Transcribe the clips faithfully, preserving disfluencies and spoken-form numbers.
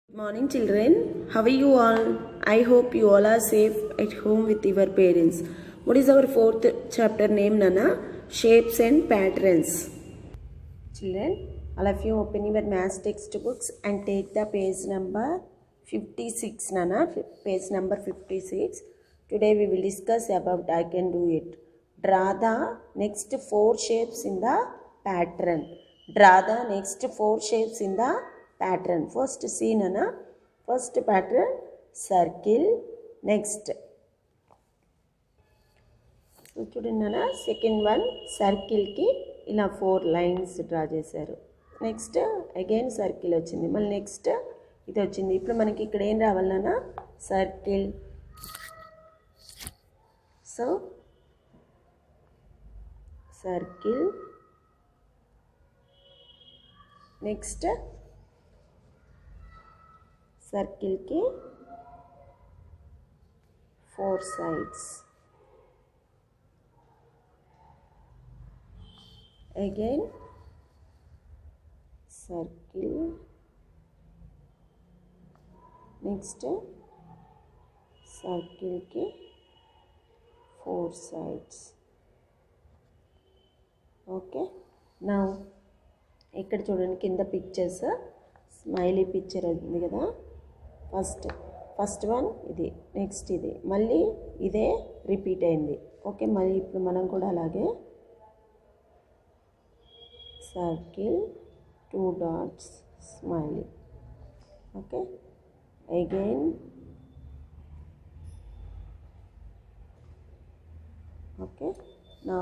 Good morning children, how are you all? I hope you all are safe at home with your parents. What is our fourth chapter name, Nana? Shapes and Patterns. Children, all of you open your maths textbooks and take the page number fifty-six, Nana. Page number fifty-six. Today we will discuss about I can do it. Draw the next four shapes in the pattern. Draw the next four shapes in the pattern. First see, Nana. First pattern circle. Next చూడండి నాన్న, second one సర్కిల్కి ఇలా four lines draw చేశారు. Next again circle వచ్చింది, మళ్ళీ next ఇది వచ్చింది. ఇప్పుడు మనకి ఇక్కడ ఏం రావాలన్నా సర్కిల్. సో సర్కిల్, నెక్స్ట్ సర్కిల్కి four sides. Again circle, next circle के four sides. Okay, now ఇక్కడ చూడండి కింద పిక్చర్స్, స్మైలీ పిక్చర్ ఉంది కదా. ఫస్ట్ ఫస్ట్ వన్ ఇది, నెక్స్ట్ ఇది, మళ్ళీ ఇదే రిపీట్ అయింది. ఓకే, మళ్ళీ ఇప్పుడు మనం కూడా అలాగే circle, two dots, smiley. Okay, again okay. Now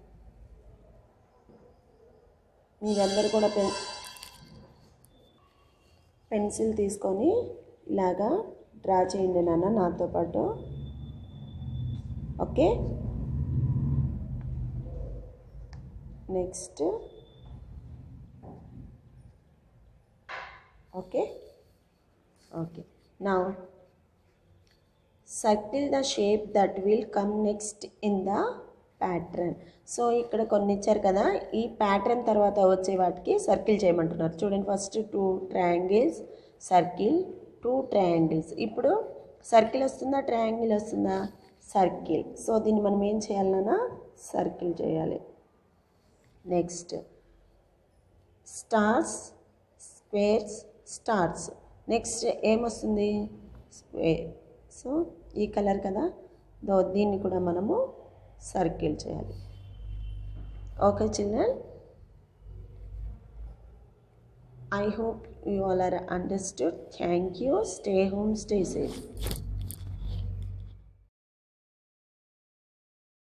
మీరందరూ కూడా పెన్ పెన్సిల్ తీసుకొని ఇలాగా డ్రా చేయండి నాన్న నాతో పాటు. Okay, next okay okay now circle the shape that will come next in the pattern. So ఇక్కడ కొన్ని ఇచ్చారు కదా, ఈ ప్యాటర్న్ తర్వాత వచ్చే వాటికి సర్కిల్ చేయమంటున్నారు. చూడండి, first two triangles, circle, two triangles. ఇప్పుడు సర్కిల్ వస్తుందా ట్రయాంగిల్ వస్తుందా? సర్కిల్. సో దీన్ని మనం ఏం చేయాలన్నా సర్కిల్ చేయాలి. Next stars, squares, stars. Next ఏమొస్తుంది? స్క్వేర్. సో ఈ కలర్ కదా, దో దీన్ని కూడా మనము సర్కిల్ చేయాలి. Okay children, I hope you all are understood. Thank you. Stay home, stay safe.